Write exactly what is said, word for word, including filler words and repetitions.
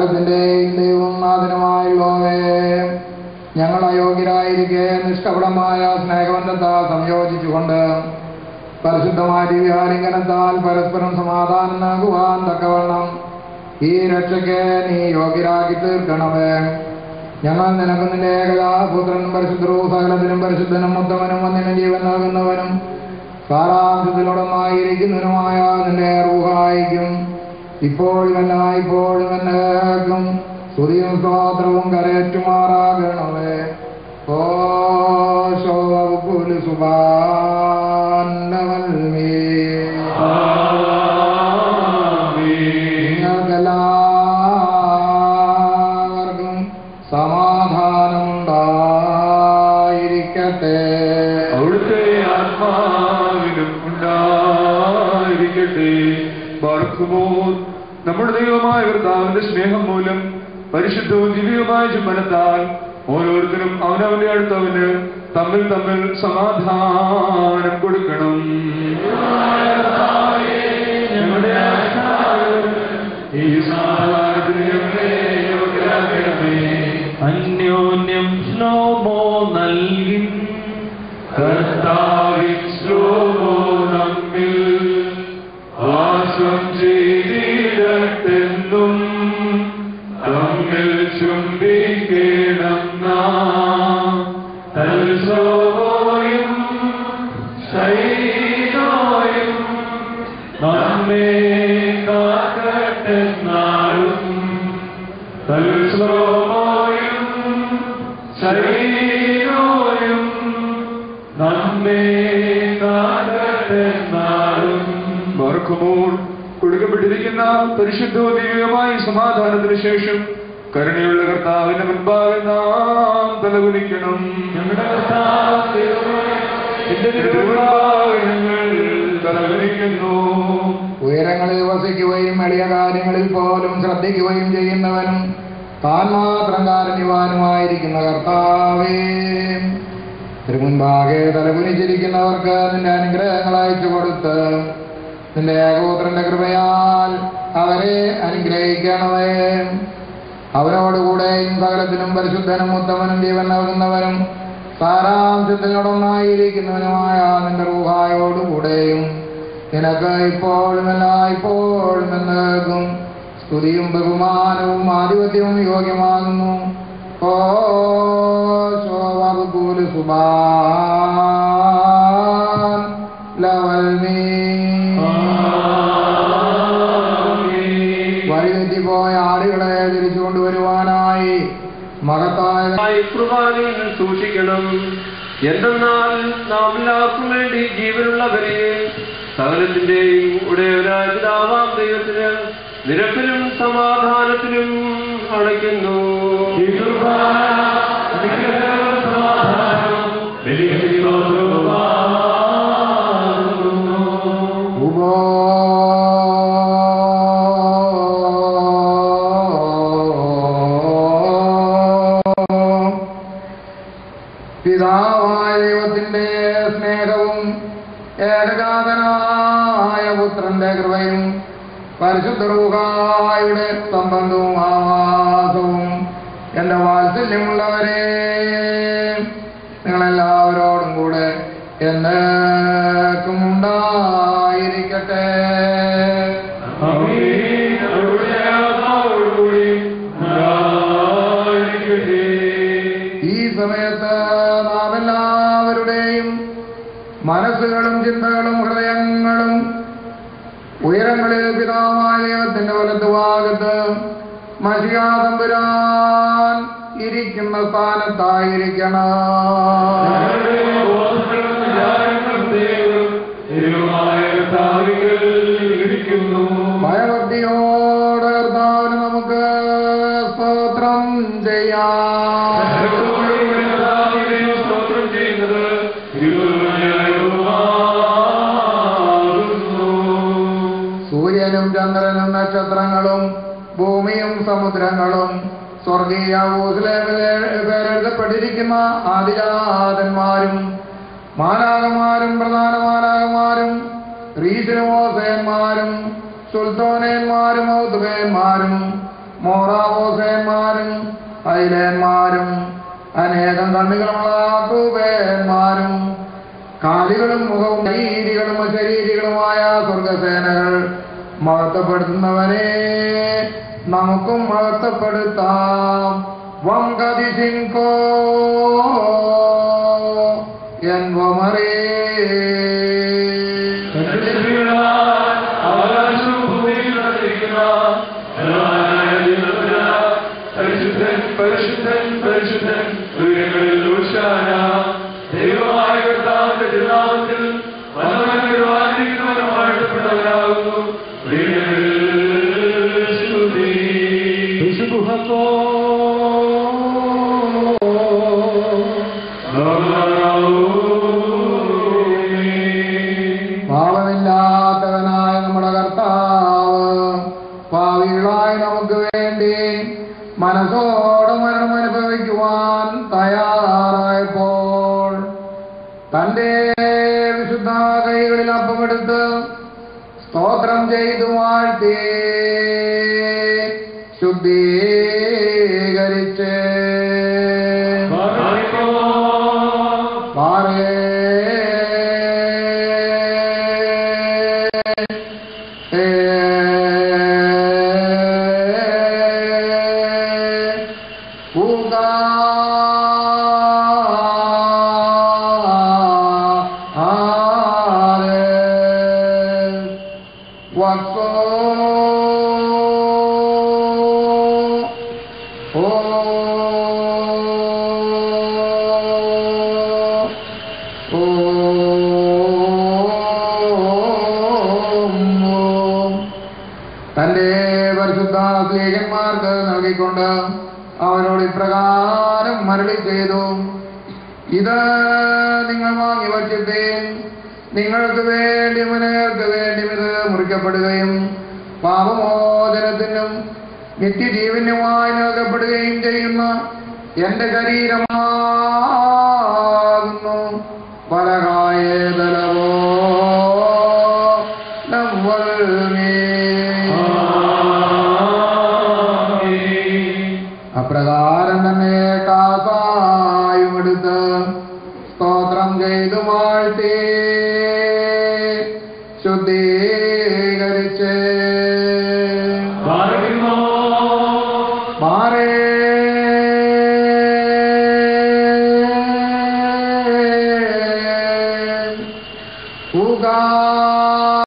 സകലത്തിന്റെയും ദൈവവും നാഥനുമായുള്ളവേ, ഞങ്ങൾ അയോഗ്യരായിരിക്കെ നിഷ്കപടമായ സ്നേഹബന്ധത്താൽ സംയോജിച്ചുകൊണ്ട് പരിശുദ്ധമായ ദിവ്യാലിംഗനത്താൽ പരസ്പരം സമാധാനം നൽകുവാൻ തക്കവണ്ണം ഈ രക്ഷയ്ക്ക് നീ യോഗ്യരാക്കി തീർക്കണമേ. ഞങ്ങൾ നിനക്ക് നിന്റെ ഏകജാതപുത്രനും പരിശുദ്ധവും സകലത്തിനും പരിശുദ്ധനും ഉത്തമനും ഒന്നിനും ജീവൻ നൽകുന്നവനും സാരാംശത്തിലൊടൊന്നായിരിക്കുന്നവനുമായ നിന്റെ റൂഹായിക്കും ഇപ്പോഴും എല്ലായ്പ്പോഴും എന്നേക്കും സ്തുതിയും സ്തോത്രവും കരേറ്റുമാറാകണമേ. ഓ ശോഭകുലു സുബാന്നവൽമേ. നിങ്ങൾക്കെല്ലാവർക്കും സമാധാനം ഉണ്ടായിരിക്കട്ടെ. അവിടുത്തെ ആത്മാവിനും ഉണ്ടായിരിക്കട്ടെ. ബാർക്കുമോ നമ്മുടെ ദൈവമായ കർത്താവിന്റെ സ്നേഹം മൂലം പരിശുദ്ധവും ദിവ്യവുമായ ചുംബനത്താൽ ഓരോരുത്തരും അവനവന്റെ അടുത്തവന് തമ്മിൽ തമ്മിൽ സമാധാനം കൊടുക്കണം. ഈ സമാധാനത്തിന് അന്യോന്യം ശ്ലോമോ നൽകി കർത്താവിൻ ശ്ലോമോ നമ്മിൽ വാസം ചെയ്തിടട്ടെന്നും തമ്മിൽ ചുംബിക്കണം നാം. തൽശ്ലോമോയും ശൈലോയും നമ്മെ കാക്കട്ടെന്നാളും. തൽശ്ലോമോയും ശൈലോയും നമ്മെ കാക്കട്ടെന്നാളും. ബാർക്കുമോൾ കൊടുക്കപ്പെട്ടിരിക്കുന്ന പരിശുദ്ധവും ദിവ്യമായ സമാധാനത്തിന് ശേഷം കരുണയുള്ള കർത്താവിന്റെ മുൻപാകെ നാം തലകുനിക്കണം. ഞങ്ങളുടെ തലകുനിക്കുന്നു. ഉയരങ്ങളിൽ വസിക്കുകയും എളിയ കാര്യങ്ങളിൽ പോലും ശ്രദ്ധിക്കുകയും ചെയ്യുന്നവനും താൻ മാത്രം കാരുണ്യവാനുമായിരിക്കുന്ന കർത്താവേ, തിരുമുൻപാകെ തലകുനിച്ചിരിക്കുന്നവർക്ക് നിന്റെ അനുഗ്രഹങ്ങൾ അയച്ചു കൊടുത്ത് നിന്റെ ഏകപുത്രന്റെ കൃപയാൽ അവരെ അനുഗ്രഹിക്കണമേ. അവനോടുകൂടെയും സകലത്തിനും പരിശുദ്ധനും ഉത്തമനും ജീവൻ നൽകുന്നവനും സാരാംശത്തിനോടൊന്നായിരിക്കുന്നവനുമായ നിന്റെ റൂഹായോടുകൂടെയും നിനക്ക് ഇപ്പോഴും എല്ലായ്പ്പോഴും എന്നേക്കും സ്തുതിയും ബഹുമാനവും ആധിപത്യവും യോഗ്യമാകുന്നു. ഓ ശോഭകുലു സുബാൻ ലവൽമീ. വഴിതെറ്റിപ്പോയ ആടുകളെ തിരിച്ചു കൊണ്ടുവരുവാനായി മഹത്തായ കുർബാനയിൽ സൂക്ഷിക്കണം. എന്തെന്നാൽ നാം എല്ലാവർക്കും വേണ്ടി ജീവനുള്ളവരെ സകലത്തിന്റെയും ഉടയവനായ പിതാവാം ദൈവത്തിന് നിരപ്പിലും സമാധാനത്തിലും അണയ്ക്കുന്നു. പിതാവായ ദൈവത്തിന്റെ സ്നേഹവും ഏകജാതനായ പുത്രന്റെ കൃപയും പരിശുദ്ധ റൂഹായുടെ സംബന്ധവും ആവാസവും എന്റെ വാത്സല്യമുള്ളവരെ നിങ്ങളെല്ലാവരോടും കൂടെ എന്നേക്കും ഉണ്ടായിരിക്കട്ടെ. ഈ സമയത്ത് നാം എല്ലാവരുടെയും മനസ്സുകളും ചിന്തകളും ഹൃദയങ്ങളും ഉയരങ്ങളിൽ പിതാവായ ദൈവത്തിന്റെ വലതുഭാഗത്ത് മശിഹാ തമ്പുരാൻ ഇരിക്കുന്ന സ്ഥാനത്തായിരിക്കണം. ഭയഭക്തിയോടെ കർത്താവിന് നമുക്ക് സ്തോത്രം ചെയ്യാം. സൂര്യനും ചന്ദ്രനും നക്ഷത്രങ്ങളും ഭൂമിയും സമുദ്രങ്ങളും സ്വർഗീയ പേരെഴുതപ്പെട്ടിരിക്കുന്ന ആദിജാതന്മാരും മാലാകമാരും പ്രധാന മാലാകമാരും റീസിനോസേന്മാരും സുൽത്താനന്മാരും ഔതുബേന്മാരും മോറാവോസേന്മാരും ഐലേന്മാരും അനേകം കണ്ണുകളുമുള്ള തൂപേന്മാരും കാലുകളും മുഖവും ശരീരികളും അശരീരികളുമായ സ്വർഗസേനകൾ മഹത്വപ്പെടുത്തുന്നവരെ നമുക്കും മഹത്വപ്പെടുത്താം. വം കദിശിൻകോ എൻവമറേ പരിശുദ്ധൻ പരിശുദ്ധൻ പരിശുദ്ധൻ ഉയരങ്ങളിൽ ഊശാന. ദൈവമായ കർത്താവിന്റെ തിരുനാമത്തിൽ വന്നവനും ആയിരിക്കുന്നവനും വാഴ്ത്തപ്പെട്ടവരാകുന്നു. ഉയരങ്ങളിൽ സ്തുതി. പാപമില്ലാത്തവനായ നമ്മുടെ കർത്താവ് പാപികളായി നമുക്ക് വേണ്ടി മനസ്സോടെ മരണം അനുഭവിക്കുവാൻ തയ്യാറായപ്പോൾ തന്റെ വിശുദ്ധ കൈകളിൽ അപ്പമെടുത്ത് സ്തോത്രം ചെയ്തു വാഴ്ത്തി ശുദ്ധീകരിച്ച് പാറേ തന്റെ പരിശുദ്ധ സ്ലീഹന്മാർക്ക് നൽകിക്കൊണ്ട് അവരോട് ഇപ്രകാരം മരളി ചെയ്തു. ഇത് നിങ്ങൾ വാങ്ങി വച്ചിട്ടേൻ. നിങ്ങൾക്ക് വേണ്ടി മുനേർക്ക് വേണ്ടി ഇത് മുറിക്കപ്പെടുകയും പാപമോചനത്തിനും നിത്യജീവനുമായി നൽകപ്പെടുകയും ചെയ്യുന്ന എന്റെ ശരീരമാകുന്നു. പലകായേതലവോ അപ്രകാരം തന്നെ കാസായും എടുത്ത് സ്തോത്രം ചെയ്തു വാഴ്ത്തി ശുദ്ധീ